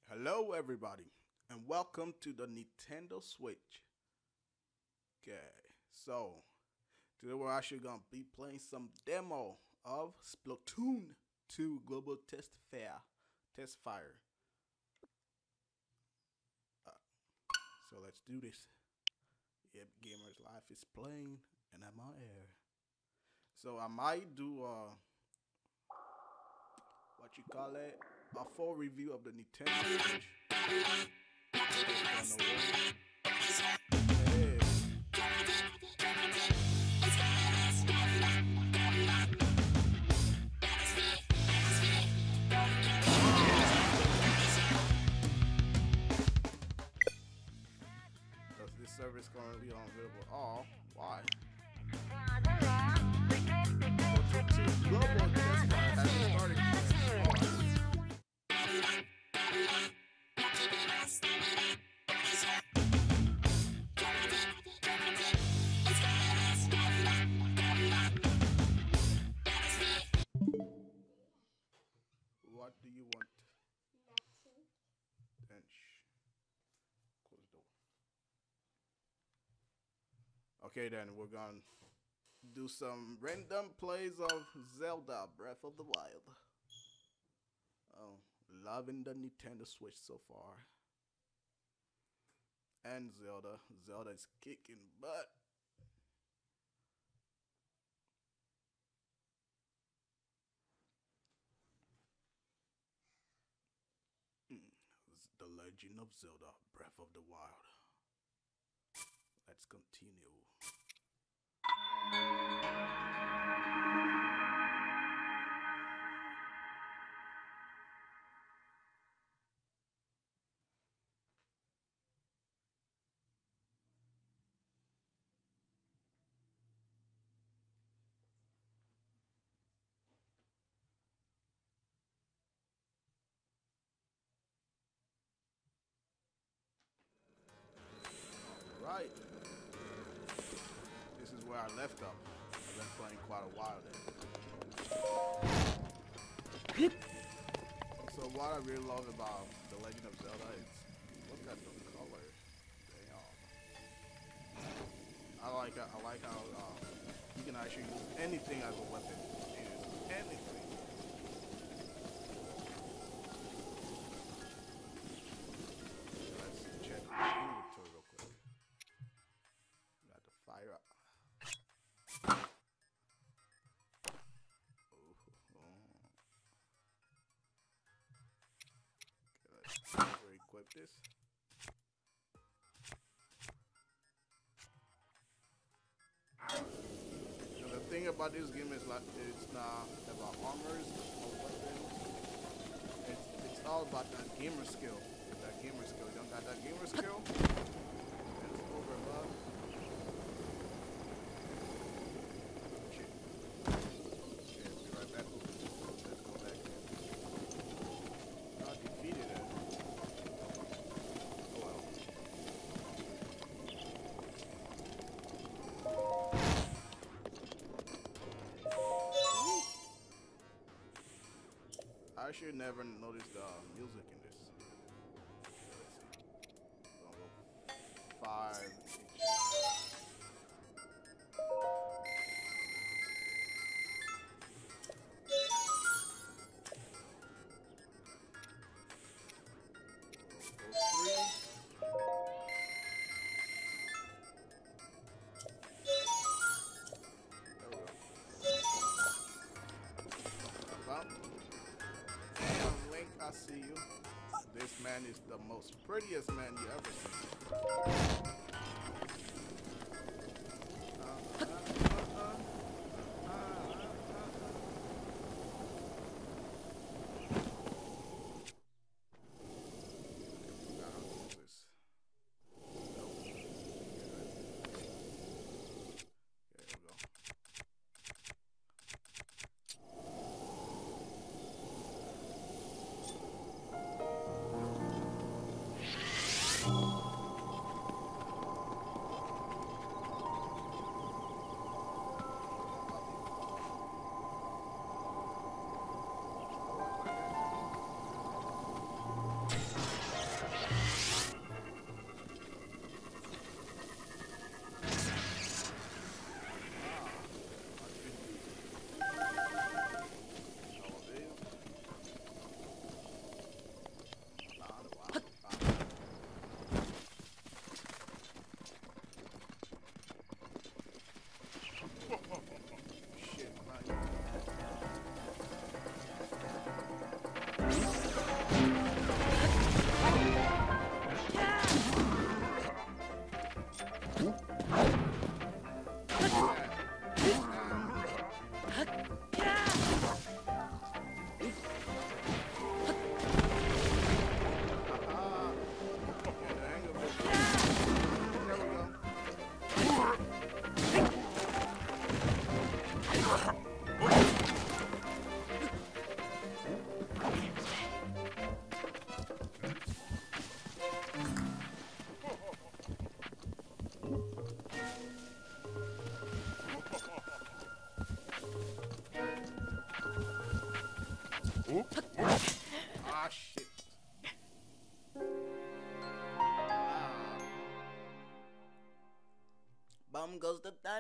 Hello, everybody, and welcome to the Nintendo Switch. Okay, so today we're actually gonna be playing some demo of Splatoon 2 Global Test Fire. Uh, so let's do this. Yep, Gamers Life is playing, and I'm on air. So I might do what you call it, a full review of the Nintendo Switch. Hey. Does this service currently unavailable? Oh, why? Global test fire hasn't started yet. What do you want? Then close the door. Okay, then we're gonna do some random plays of Zelda Breath of the Wild. Oh, loving the Nintendo Switch so far. And Zelda. Zelda is kicking butt. The Legend of Zelda Breath of the Wild. Let's continue. Right. This is where I left off. I've been playing quite a while there. So what I really love about The Legend of Zelda is look at the color. Damn. I like how you can actually use anything as a weapon. Use anything. Let's check the inventory real quick. Got the fire up. Equip this. And the thing about this game is like it's not about armors or weapons. It's all about that gamer skill. That gamer skill. You don't got that gamer skill? It's over, love. Shit. Okay, be right back. Let's go back in. I defeated it. I should never notice the music in this. Let's see. 5. I see you. This man is the most prettiest man you ever seen.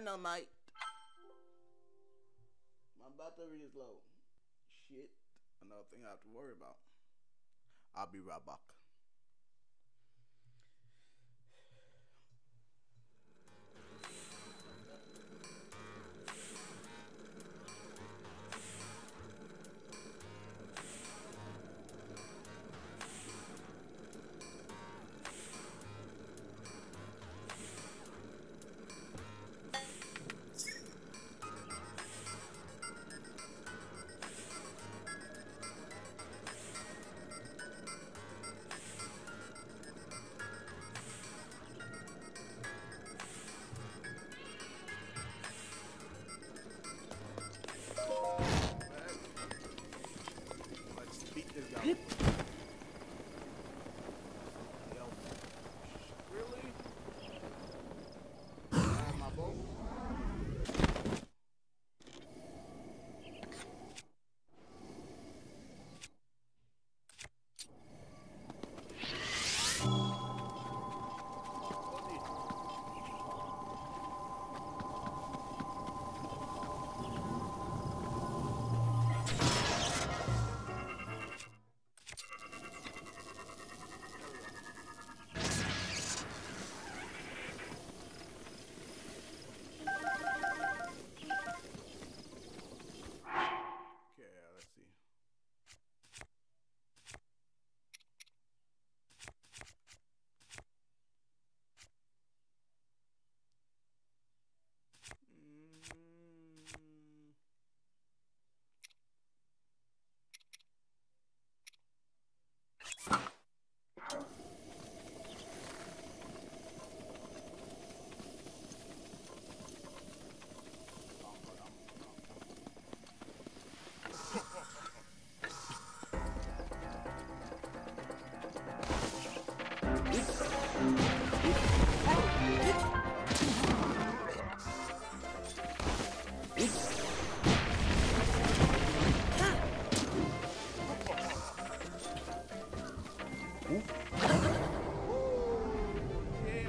Dynamite. My battery is low. Shit. Another thing I have to worry about. I'll be right back. Let's beat this guy. Yo, really? My bow? Okay, let's see. Mm. Yeah,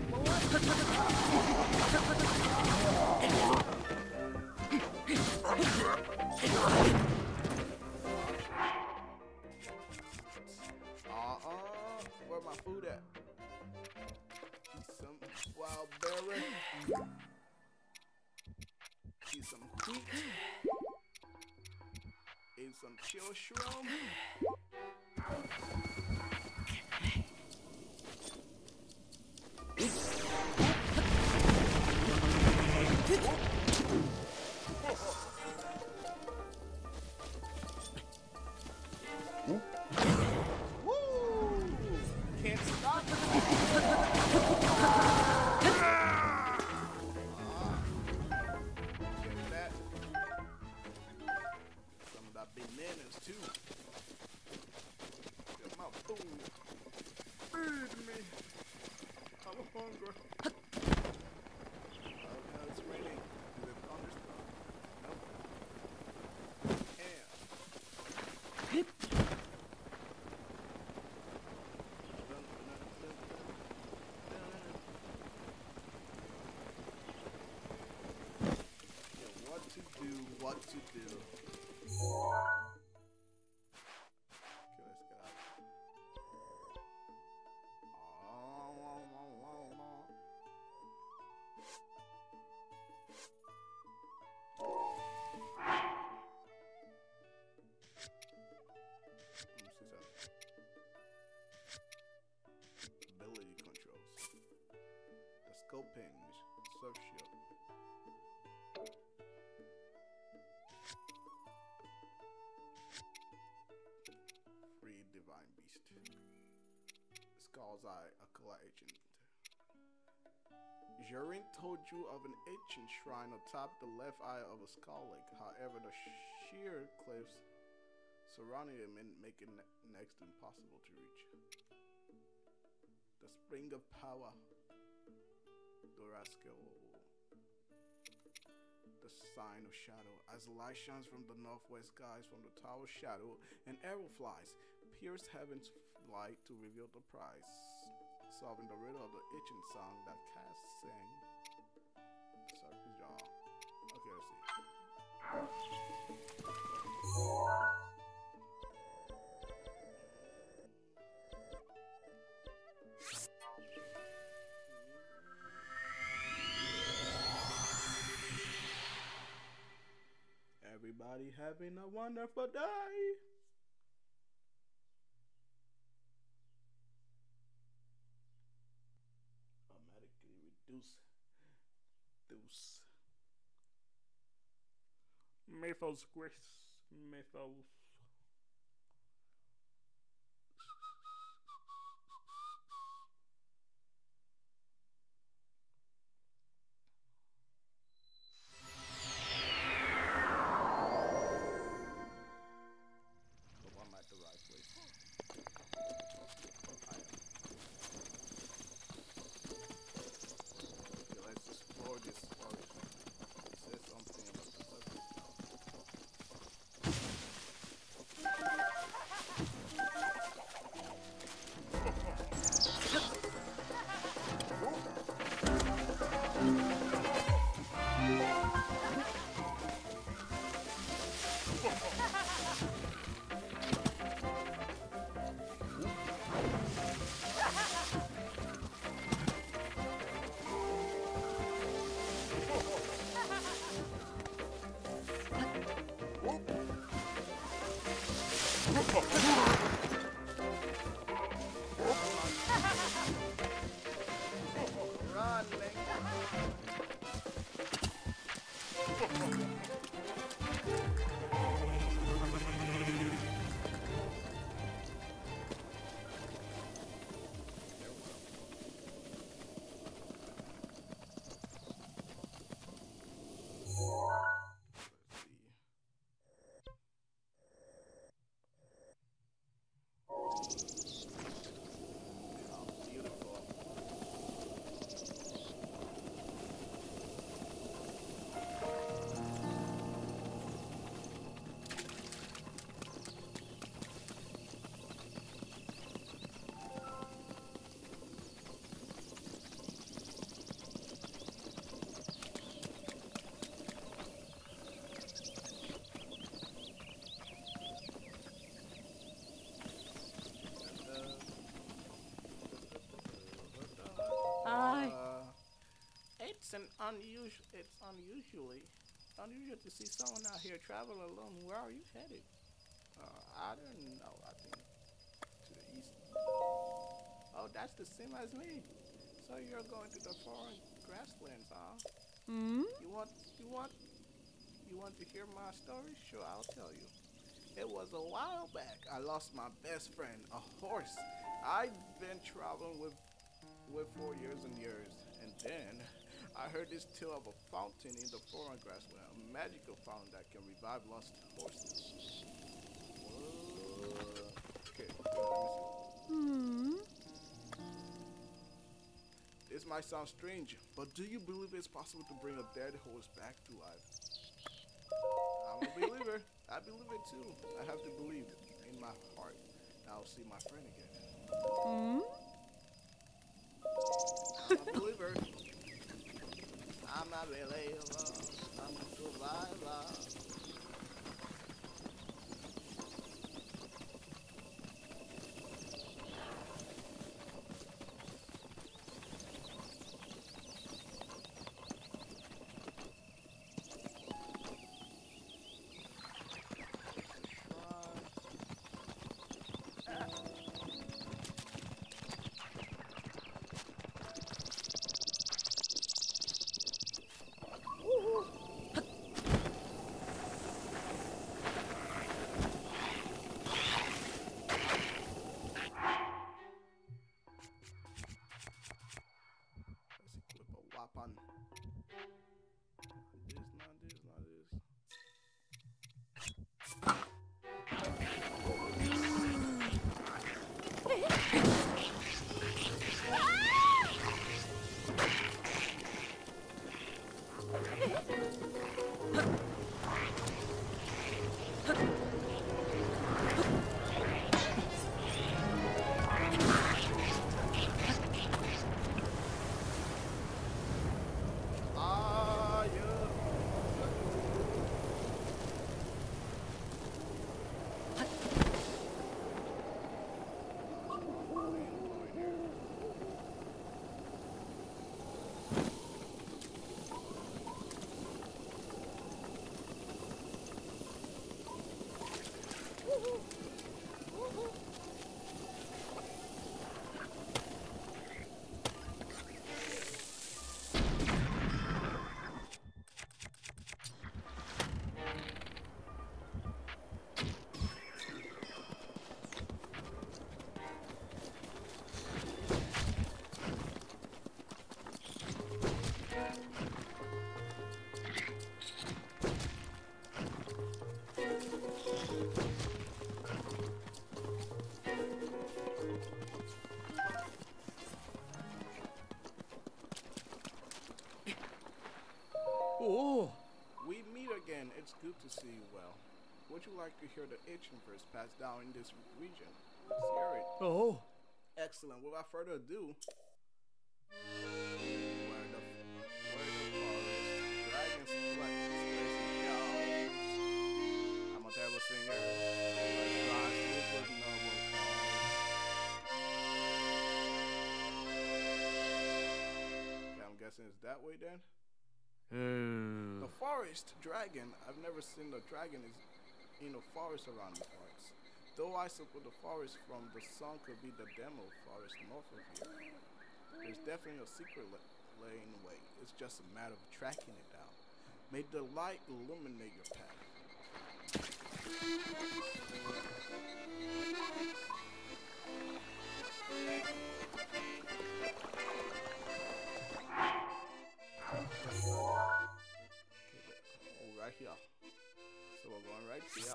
where my food at? Some wild berry. Eat some wheat. Eat some chill shroom. Woo! Can't stop. Get that. Some of that bananas too. Get my food. Feed me. I'm hungry. Oh no, it's raining. Is it thunderstorm? Nope. What to do. Okay, let's get out. Ability controls. The scoping, surf shield. Free divine beast. Skull's Eye, a Akala agent. Jurin told you of an ancient shrine atop the left eye of a skull lake. However, the sheer cliffs surrounding it make it next to impossible to reach. The Spring of Power, Duraskell. The Sign of Shadow. As the light shines from the northwest skies from the Tower of Shadow, an arrow flies, pierce heaven's light to reveal the prize, solving the riddle of the ancient song that Cass sang. Circle jaw. Everybody having a wonderful day. Automatically reduce those Mythos Grace. Mythos. Hope I'm at the right place. I am. Okay, let's explore this forest. It says something about the subject. Run, Link. Let's see. How beautiful. Hi. It's unusual to see someone out here travel alone. Where are you headed? I don't know. I think to the east. Oh, that's the same as me. So you're going to the foreign grasslands, huh? Hmm? You want to hear my story? Sure, I'll tell you. It was a while back. I lost my best friend, a horse. I'd been traveling with for years and years, and then I heard this tale of a fountain in the foreign grassland, a magical fountain that can revive lost horses. Okay, let me see. Hmm? This might sound strange, but do you believe it's possible to bring a dead horse back to life? I'm a believer. I believe it too. I have to believe in my heart. I'll see my friend again. Hmm? I'm a believer. I'm a believer. I'm a survivor. like to hear the ancient verse passed down in this region. Let's hear it. Oh. Excellent. Without further ado, where the forest, dragons placing cows. I'm a terrible singer. But sleep with noble cause. Okay, I'm guessing it's that way then. The forest dragon. I've never seen the dragon is in a forest around the parts. Though I suppose the forest from the sun could be the demo forest north of here. There's definitely a secret laying away. It's just a matter of tracking it down. May the light illuminate your path. Right here. So we're going right here.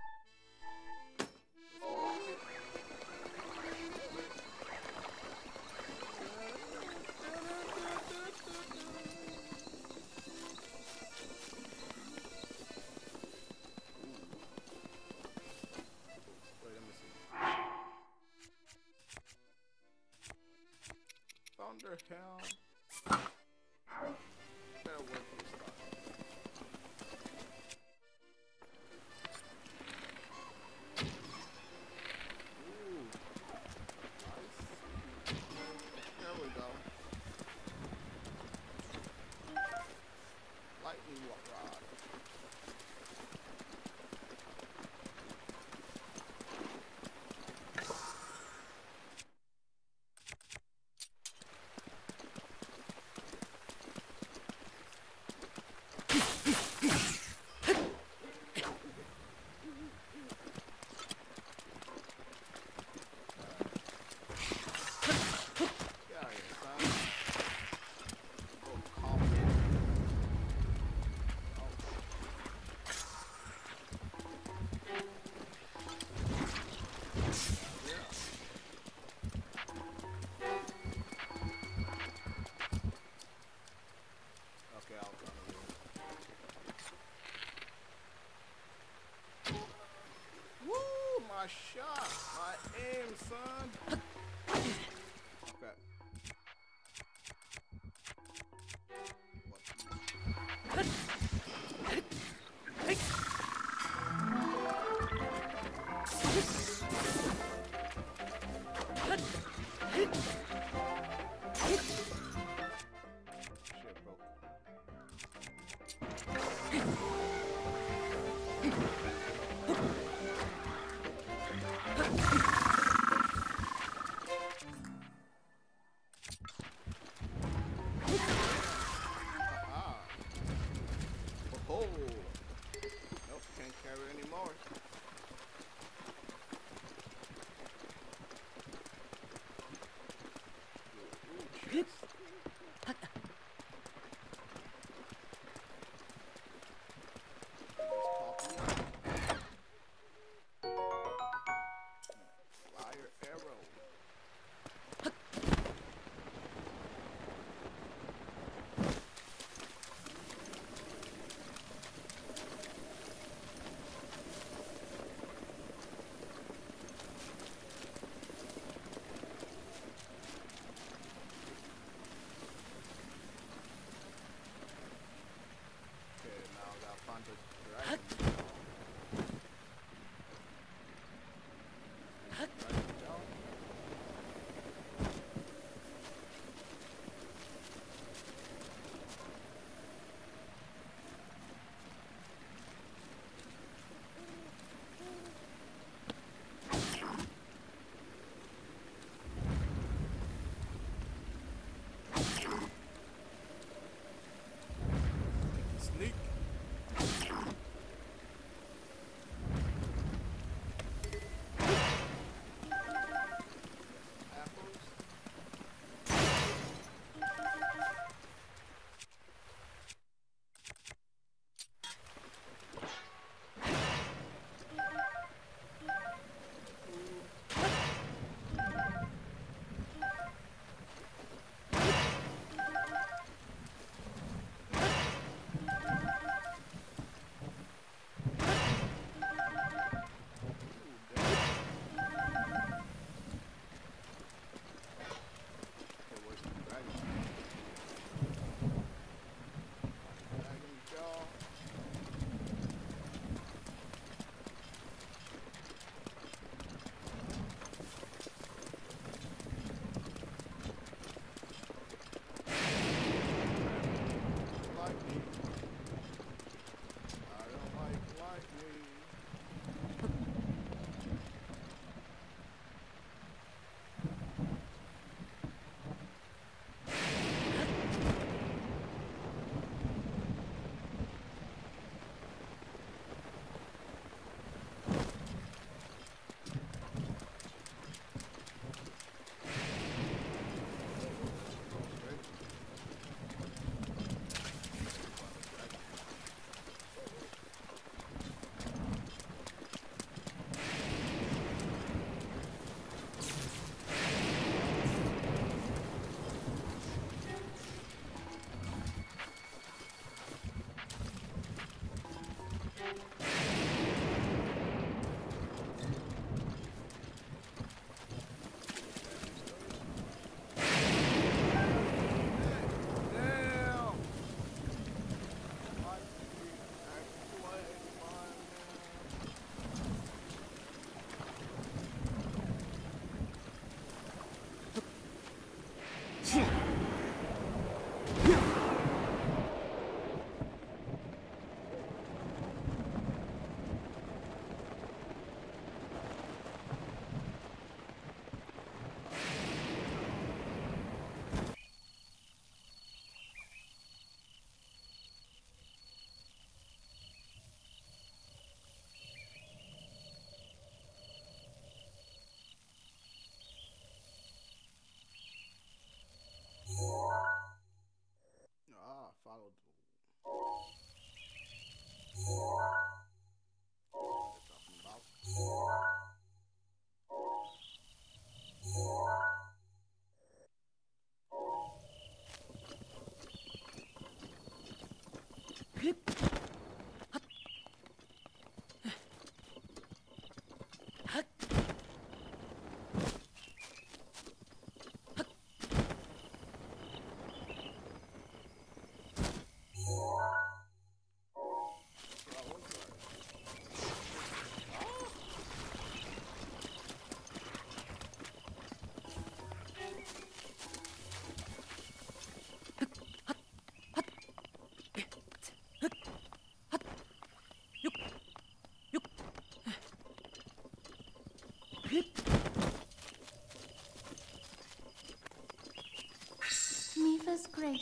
Wait, let me see. Thunderhelm. Better work this stuff. Lightning rod. My shot, my aim, son. Okay. Shit, bro. Oh, nope, can't carry anymore. Ooh, chest. Flyer arrow.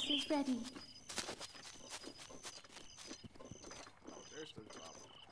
is ready. Oh, there's the drop.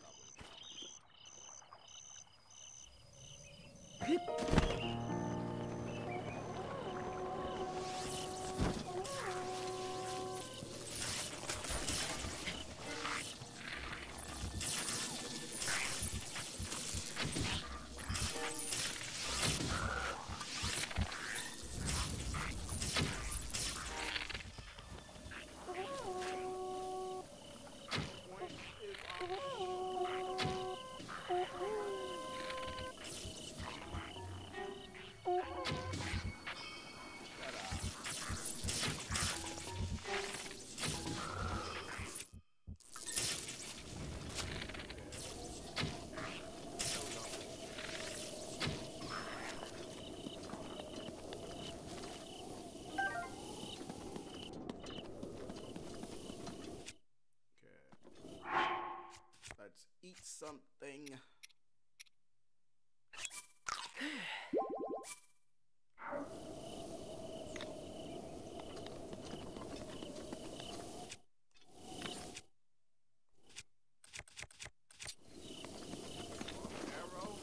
Let's eat something. Arrow.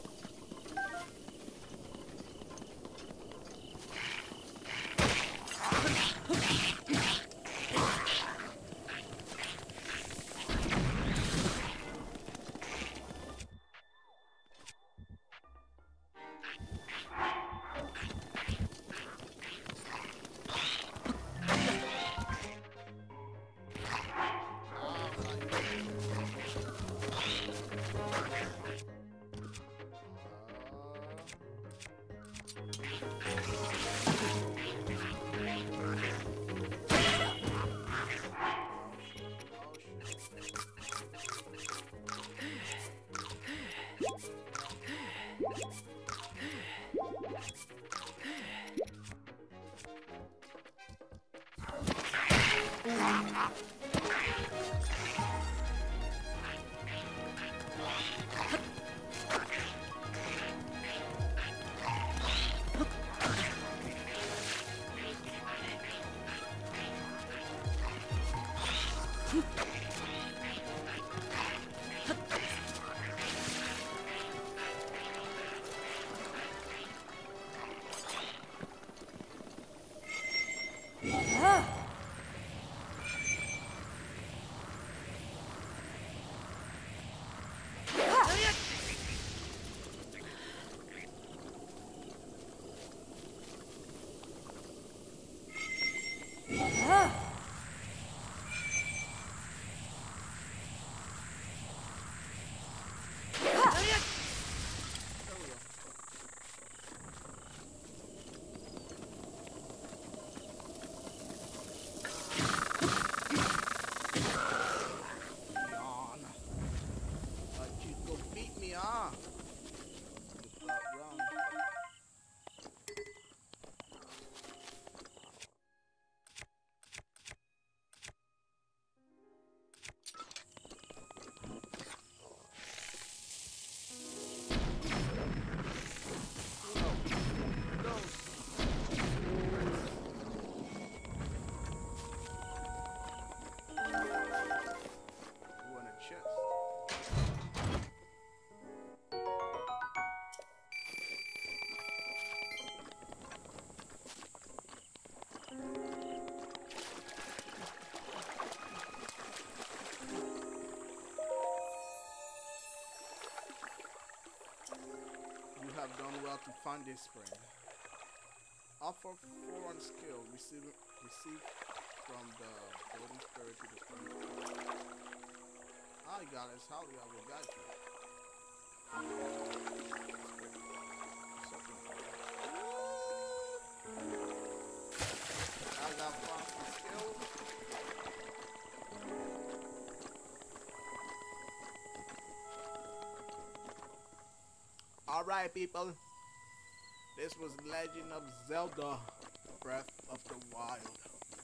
Have done well to find this friend. Offer 4 on skill. Receive from the golden spirit to the spring. Hi guys, howdy, I will guide you. I got 5 on skill. Alright people, this was Legend of Zelda Breath of the Wild.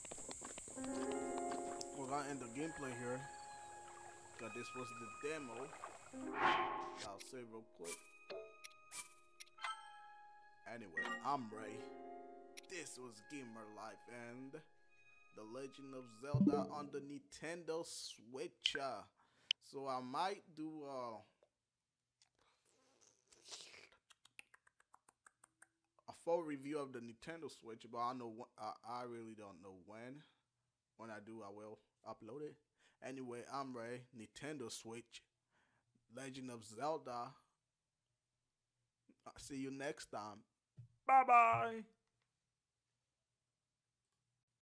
We're gonna end the gameplay here, because this was the demo. I'll save real quick. Anyway, I'm Ray. This was Gamer Life and The Legend of Zelda on the Nintendo Switch. So I might do a full review of the Nintendo Switch, but I know I really don't know when. When I do, I will upload it. Anyway, I'm Ray. Nintendo Switch, Legend of Zelda. See you next time. Bye bye.